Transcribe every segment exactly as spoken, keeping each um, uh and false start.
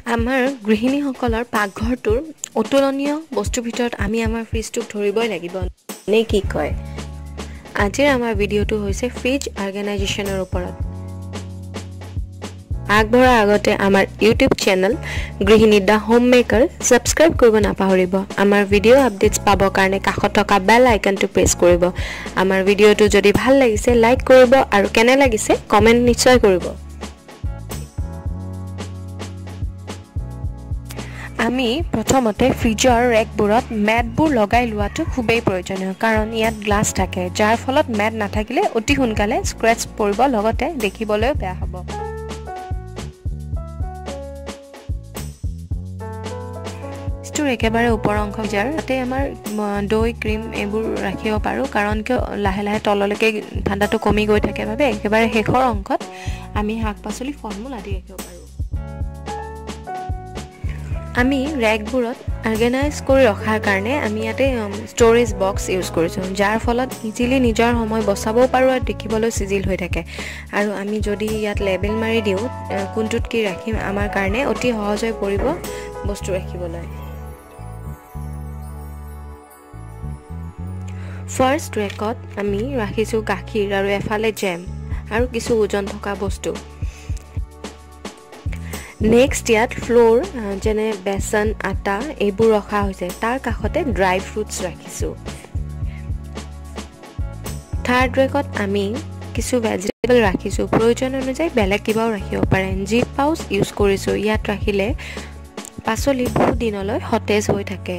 আমাৰ গৃহিণীসকলৰ পাকঘৰটোৰ অতুলনীয় বস্তুৰ ভিতৰত আমি আমাৰ ফ্ৰিজটোক ধৰিবই লাগিব নে কি কয় আজিৰ আমাৰ ভিডিঅ'টো হৈছে ফ্ৰিজ অৰ্গেনাইজেশ্যনৰ ওপৰত আগবঢ়াৰ আগতে আমাৰ ইউটিউব চেনেল গৃহিণী দা হোম মেকাৰ সাবস্ক্ৰাইব কৰিব নাপাহৰিব আমাৰ ভিডিঅ' আপডেটছ পাবৰ কাৰণে কাষত থকা বেল আইকনটো প্ৰেছ কৰিব আমাৰ ভিডিঅ'টো যদি ভাল লাগিছে লাইক কৰিব আৰু কেনে লাগিছে কমেন্ট নিশ্চয় কৰিব আমি প্ৰথমতে ফ্ৰিজৰ ৰেকবোৰত মেটবোৰ লগাই লোৱাটো খুবেই প্ৰয়োজনীয় কাৰণ ইয়াত গ্লাছ থাকে যাৰ ফলত মেট নাথাকিলে অতি সোনকালে স্ক্ৰেচ পৰিব লগতে দেখিবলৈ বেয়া হ'ব স্টোৰ একেবাৰে ওপৰ অংশ যাৰ তাতে আমাৰ দৈ ক্ৰীম এইবোৰ ৰাখিব পাৰো কাৰণ কিয় লাহে লাহে তললৈকে ঠাণ্ডাটো কমি গৈ থাকে বাবে একেবাৰে শেষৰ অংশত আমি শাক-পাচলি ফলমূল আদি ৰাখিব পাৰো আমি ৰেকবোৰত অৰ্গানাইজ কৰি ৰখাৰ কাৰণে আমি ইয়াতে ষ্টৰেজ বক্স ইউজ কৰিছোঁ যাৰ ফলত ইজিলি নিজৰ সময় বচাবও পাৰো আৰু দেখিবলৈ সিজিল হৈ থাকে আৰু আমি যদি ইয়াত লেবেল মাৰি দিও কোনটোত কি ৰাখিম আমাৰ কাৰণে অতি সহজ হৈ পৰিব বস্তু ৰাখিবলৈ ফাৰ্ষ্ট ৰেকত আমি ৰাখিছো গাখীৰ আৰু এফালে জেম আৰু কিছু ওজন থকা বস্তু নেক্সট ইয়াত ফ্লোৰ যেনে বেসন আটা এইবোৰ ৰখা হৈছে তাৰ কাষতে ড্ৰাই ফ্ৰুটছ ৰাখিছো থাৰ্ড ৰেকত আমি কিছু ভেজিটেবল ৰাখিছো প্ৰয়োজন অনুযায়ী বেলেগ কিবাও ৰাখিব পাৰে জিপ পাউচ ইউজ কৰিছো ইয়াত ৰাখিলে পাচলি বহু দিনলৈ সতেজ হৈ থাকে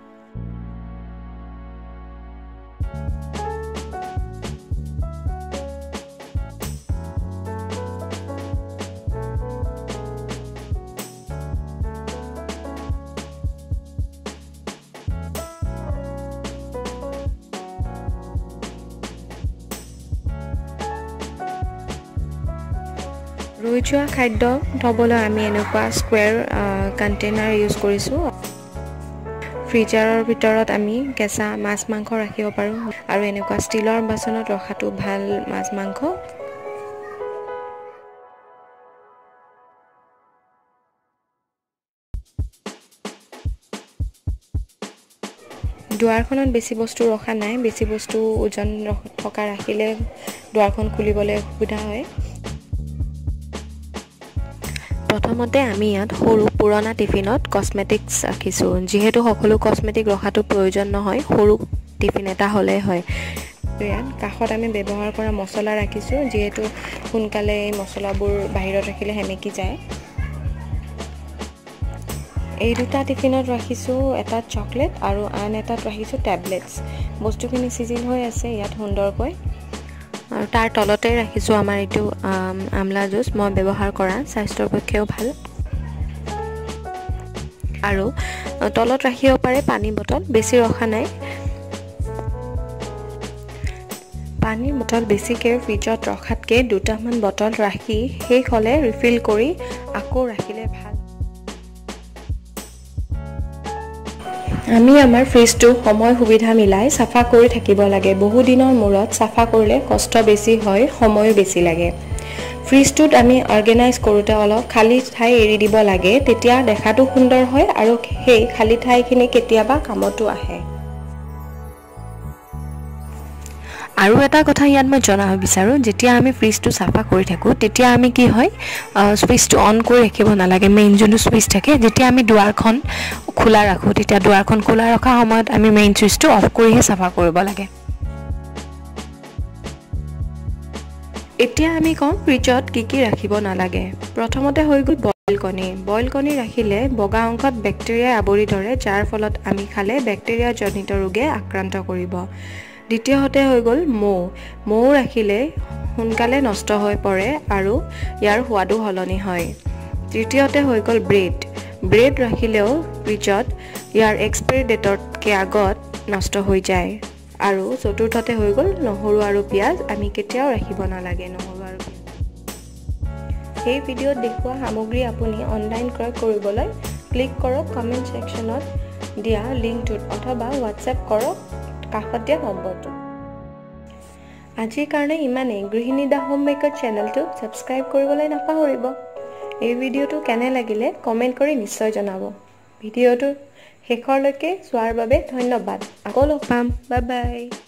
ৰৈ যোৱা খাদ্য থবলৈ আমি এনেকুৱা স্কোয়াৰ কন্টেইনাৰ ইউজ কৰিছো ফ্ৰিজাৰৰ ভিতৰত আমি কেঁচা মাছ মাংস ৰাখিব পাৰো আৰু এনেকুৱা ষ্টিলৰ বাচনত ৰখাটো ভাল মাছ মাংস দুৱাৰখনত বেছি বস্তু ৰখা নাই বেছি বস্তু ওজন থকা ৰাখিলে দুৱাৰখন খুলিবলৈ সুবিধা হয় প্ৰথমতে আমি ইয়াত সৰু পুৰণা টিফিনত কসমেটিক্স ৰাখিছো যেহেতু সকলো কসমেটিক ৰখাটো প্ৰয়োজন নহয় সৰু টিফিন এটা হলে হয় ইয়াত কাষত আমি ব্যৱহাৰ কৰা মছলা ৰাখিছো যেহেতু সোনকালে এই মছলাবোৰ বাহিৰত ৰাখিলে হেমেকি যায় এই দুটা টিফিনত ৰাখিছো এটা চকলেট আৰু আন এটাত ৰাখিছো টেবলেটস বস্তুখিনি সিজিল হৈ আছে ইয়াত সুন্দৰকৈ আৰু তাৰ তলতে ৰাখিছো আমাৰ এটো আমলা জুস মই ব্যৱহাৰ কৰা স্বাস্থ্যৰ পক্ষেও ভাল আৰু তলত ৰাখিব পাৰে পানী বটল বেছি ৰখা নাই পানী বটল বেছিকে ফ্ৰিজত ৰখাতকে দুটামান বটল ৰাখি সেই খলে ৰিফিল কৰি আকৌ ৰাখিলে ভাল আমি আমাৰ ফ্ৰিজটো সময় সুবিধা মিলাই সাফা কৰি থাকিব লাগে বহু দিনৰ মূৰত সাফা কৰিলে কষ্ট বেছি হয় সময় বেছি লাগে ফ্ৰিজটোত আমি অৰ্গানাইজ কৰোতে অলপ খালি ঠাই এৰি দিব লাগে তেতিয়া দেখাটো সুন্দৰ হয় আৰু সেই খালি ঠাইখিনি কেতিয়াবা কামতো আহে আৰু এটা কথা ইয়াত মই জনাব বিচাৰো যেতিয়া আমি ফ্ৰিজটো সাফা কৰি থাকো তেতিয়া আমি কি হয় সুইচটো অন কৰি ৰাখিব নালাগে মেইন যোনটো সুইচ থাকে যেতিয়া আমি দুৱাৰখন খোলা ৰাখো তেতিয়া দুৱাৰখন খোলা ৰখা সময়ত আমি মেইন সুইচটো অফ কৰিহে সাফা কৰিব লাগে এতিয়া আমি কম ফ্ৰিজত কি কি ৰাখিব নালাগে প্ৰথমতে হৈ গল বইল কণী বইল কণী ৰাখিলে বগা অংশত বেক্টেৰিয়া আবৰি ধৰে যাৰ ফলত আমি খালে বেক্টেৰিয়া জনিত ৰোগে আক্ৰান্ত কৰিব দ্বিতীয়তে হৈ গল মৌ মৌ ৰাখিলে সোনকালে নষ্ট হৈ পৰে আৰু ইয়াৰ সোৱাদো হলনি হয় তৃতীয়তে হৈ গল ব্ৰেড ব্ৰেড ৰাখিলেও ফ্ৰিজত ইয়াৰ এক্সপায়াৰি ডেটতকে আগত নষ্ট হৈ যায় আৰু চতুৰ্থতে হৈ গল নহৰু আৰু পিয়াজ আমি কেতিয়াও ৰাখিব নালাগে নহৰু আৰু এই ভিডিঅ'ত দেখুওৱা সামগ্ৰী আপুনি অনলাইন ক্ৰয় কৰিবলৈ ক্লিক কৰক কমেন্ট সেকশনত দিয়া লিংকটোত অথবা হোৱাটছএপ কৰক কাষত দিয়া নম্বৰটো আজিৰ কাৰণে ইমানেই গৃহিণী দা হোম মেকাৰ চেনেলটো সাবস্ক্ৰাইব কৰিবলৈ নাপাহৰিব এই ভিডিঅ'টো কেনে লাগিলে কমেণ্ট কৰি নিশ্চয় জনাব ভিডিঅ'টো শেষৰলৈকে চোৱাৰ বাবে ধন্যবাদ আকৌ লগ পাম বাই বাই